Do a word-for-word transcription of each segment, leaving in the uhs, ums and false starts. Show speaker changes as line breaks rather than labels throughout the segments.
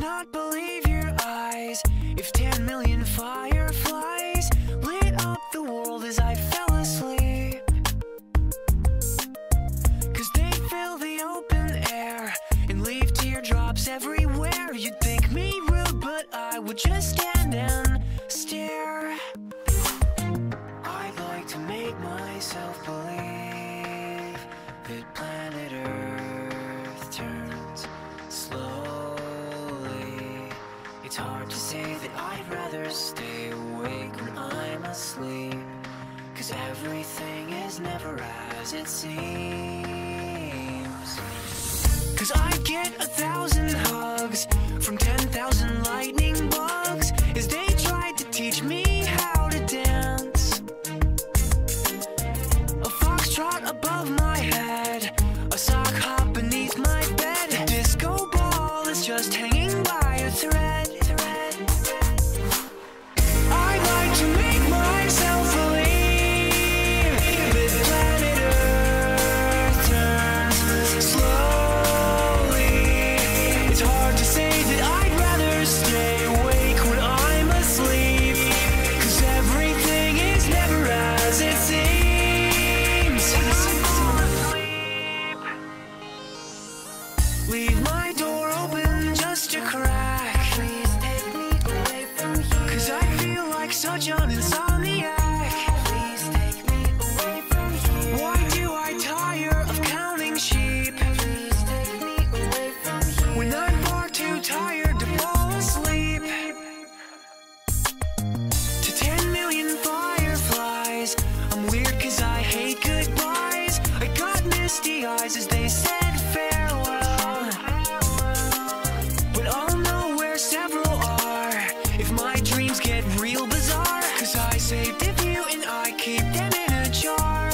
not believe your eyes if ten million fireflies lit up the world as I fell asleep. Cause they fill the open air and leave teardrops everywhere. You'd think me rude, but I would just stand and stare. I'd like to make myself believe that planet Earth turns slowly. It's hard to say that I'd rather stay awake when I'm asleep, cause everything is never as it seems. Cause I get a thousand hugs from ten thousand lightning bugs as they tried to teach me how to dance. A foxtrot above my head, a sock hop beneath my bed, a disco ball is just hanging by a thread. I'd like to make myself believe that planet Earth turns slowly. It's hard to say that I'd rather stay awake when I'm asleep, cause everything is never as it seems. Leave my door open just a crack, please take me away from here, cause I feel like such an insomniac. Please take me away from here. Why do I tire of counting sheep? Please take me away from here, when I'm far too tired to fall asleep. To ten million fireflies, I'm weird cause I hate goodbyes. I got misty eyes as they said farewell, but I'll know where several are if my dreams get real bizarre, cause I saved a few and I keep them in a jar.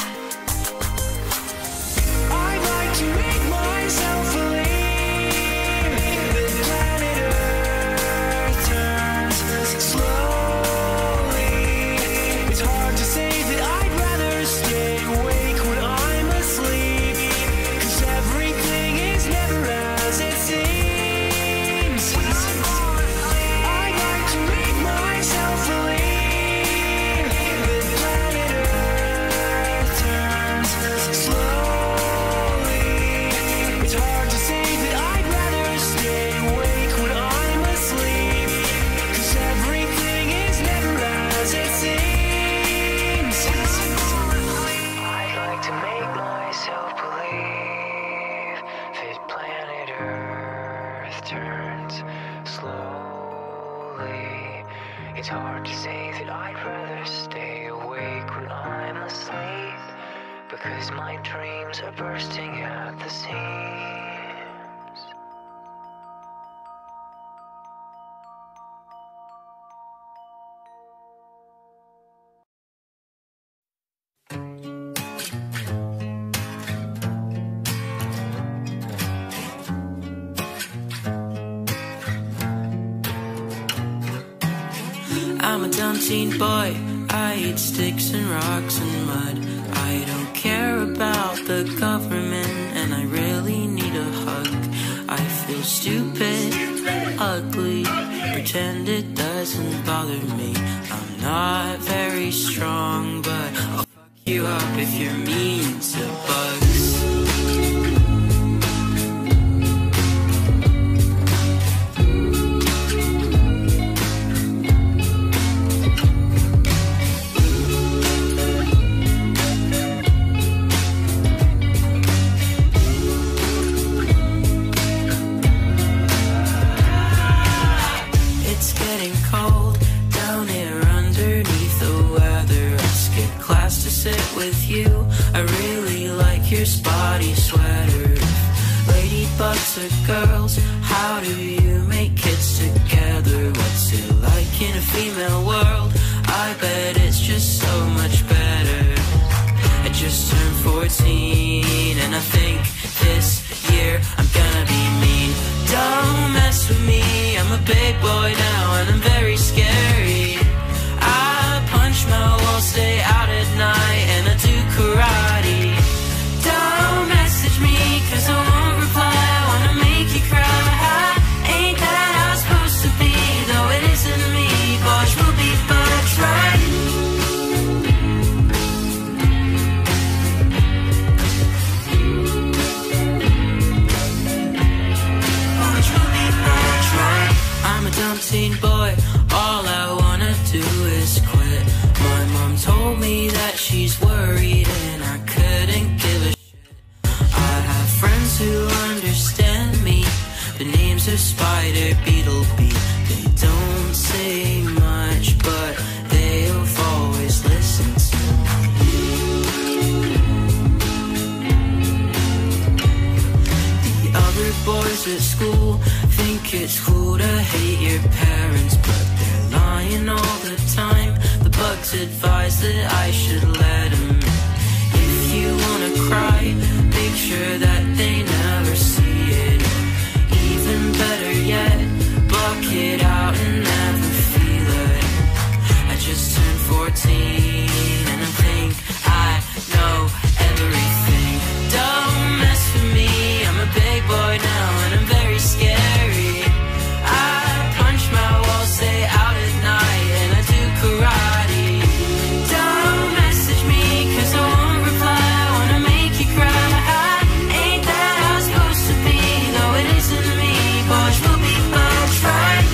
I'd like to make myself believe that planet Earth turns slowly. It's hard to say that I'd rather stay awake when I'm asleep, cause everything is never as it seems. I'd like to make myself believe that planet Earth turns slowly. It's hard to say that I'd rather stay awake when I'm asleep, cause everything is never as it seems. I'd like to make myself believe that planet Earth turns slowly. It's hard to say that I'd rather stay awake when I'm asleep, because my dreams are bursting at the seams.
I'm a dumb teen boy, I eat sticks and rocks and mud. I don't care about the government and I really need a hug. I feel stupid, ugly, pretend it doesn't bother me. I'm not very strong, but I'll fuck you up if you're mean to bugs. I really like your spotty sweater. Ladybugs are girls, how do you make kids together? What's it like in a female world? I bet it's just so much better. I just turned fourteen and I think this year I'm gonna be mean. Don't mess with me, I'm a big boy now and I'm very scary. I punch my walls, stay out at night and I do karate. Don't message me cause I won't reply, I wanna make you cry. dumb teen boy, all I wanna do is quit. My mom told me that she's worried and I couldn't give a shit. I have friends who understand me. The names are Spider, Beetle, Bee. They don't say much, but they'll always listen to me. The other boys at school think it's cool to hate your parents, but they're lying all the time. The bugs advise that I should let them in. If you wanna cry, make sure that they never see it. Even better yet, block it out and never feel it. I just turned fourteen and I think I know everything. Don't mess with me, I'm a big boy now and I'm very scary. I punch my walls, stay out at night and I do karate. Don't message me cause I won't reply, I wanna make you cry. Ain't that how it's supposed to be, though it isn't me. Boys will be bugs, right?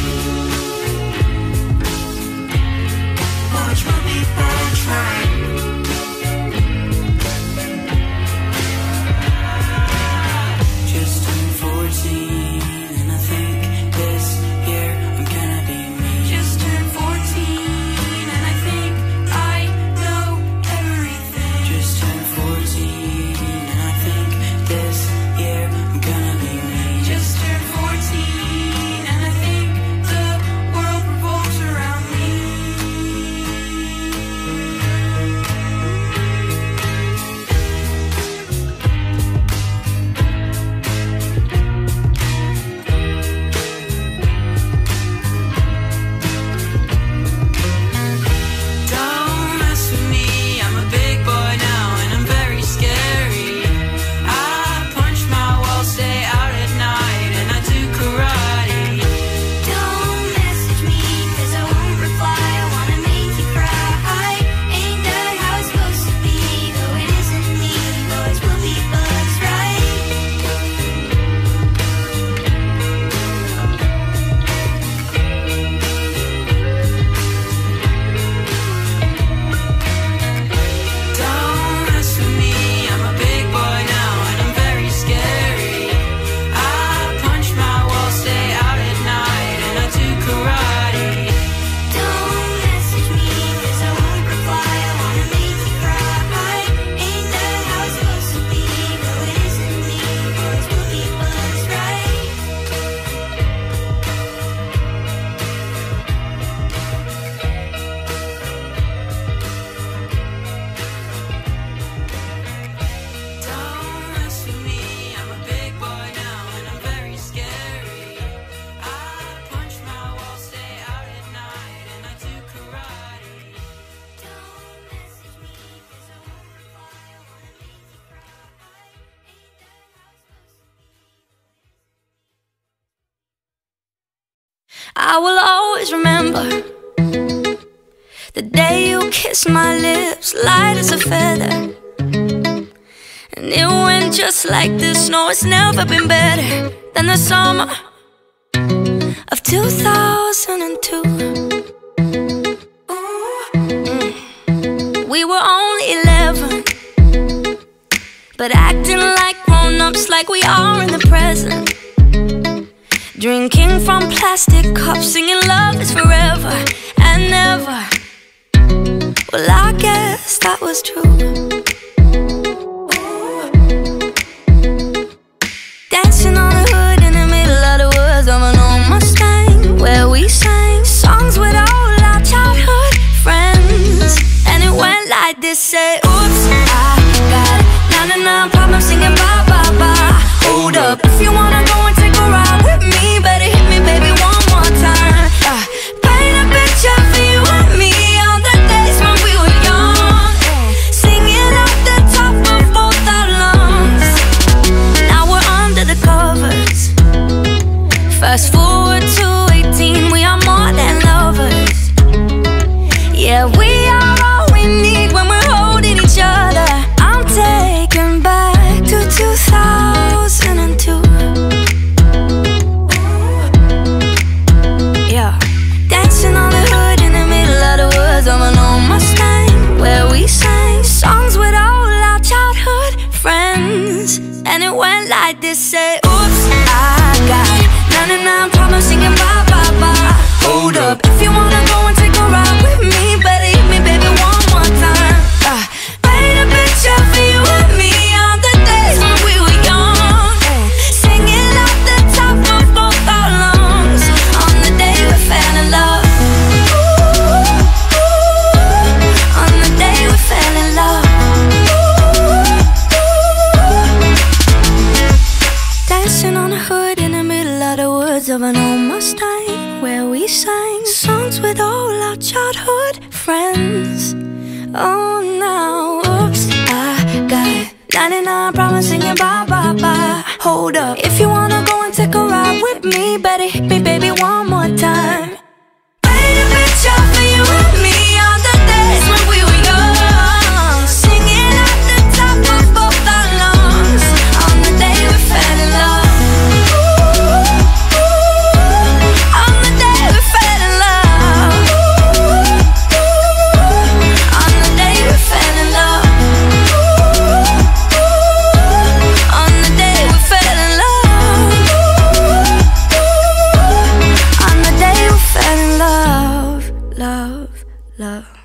Boys will be bugs, right? Just turned fourteen and I think this year I'm gonna be me. Just turned fourteen and I think I know everything. Just turned fourteen and I think this year I'm gonna be me. Just turned fourteen and I think the world revolves around me. Don't mess with me, I'm a big boy now and I'm very scary. I punch my walls, stay out at night and I do karate. Don't message me cause I won't reply, I wanna make you cry. Ain't that how it's supposed to be, though it isn't me. Boys will be bugs, right? Don't mess with me, I'm a big boy now and I'm very scary. I punch my walls, stay out at night and I do karate. Don't message me cause I won't reply, I wanna make you cry. Ain't that how it's supposed to be, though it isn't me. Boys will be bugs, right? Don't mess with me, I'm a big boy now and I'm very scary. I punch my walls, stay out at night and I do karate. Don't message me cause I won't reply, I wanna make you cry. Ain't that how it's supposed to be?
I will always remember the day you kissed my lips, light as a feather. And it went just like this. No, it's never been better than the summer of two thousand two. Mm. We were only eleven, but acting like grown-ups, like we are in the present. Drinking from plastic cups, singing love is forever and never. Well, I guess that was true. Dancing on the hood in the middle of the woods of an old Mustang, where we sang songs with all our childhood friends. And it went like this, say, oops, I got ninety-nine problems singing bye, bye, bye. Hold up, if you wanna go and take a ride with me, better hit me, baby, one more time. Yeah. Paint a picture for you and me on the days when we were young, singing at the top of both our lungs. Now we're under the covers. Fast forward to eighteen, we are more than lovers. Yeah, we are all we need when we're holding each other. I'm taken back to two thousand two. this, say oops, I got ninety-nine problems singing bye, bye, bye. Hold up, if you wanna go and take a ride with me, better hit me, baby, one more time. uh, Paint a picture for you and me on the days when we were young, uh, singing off the top of both our lungs on the day we fell in love. On the day we fell in love. Dancing on the hood in the middle of the woods of an old Mustang, where we sang songs with all our childhood friends. Oh, now, oops, I got ninety-nine problems singing bye, bye, bye. Hold up, if you wanna go and take a ride with me, better hit me, baby, one more time. Paint a picture for you and me on the days when we were young, singing at the top of both our lungs on the day we fell in love. On the day we fell in love. On the day we fell in love. On the day we fell in love. On the day we fell in love. Love, love.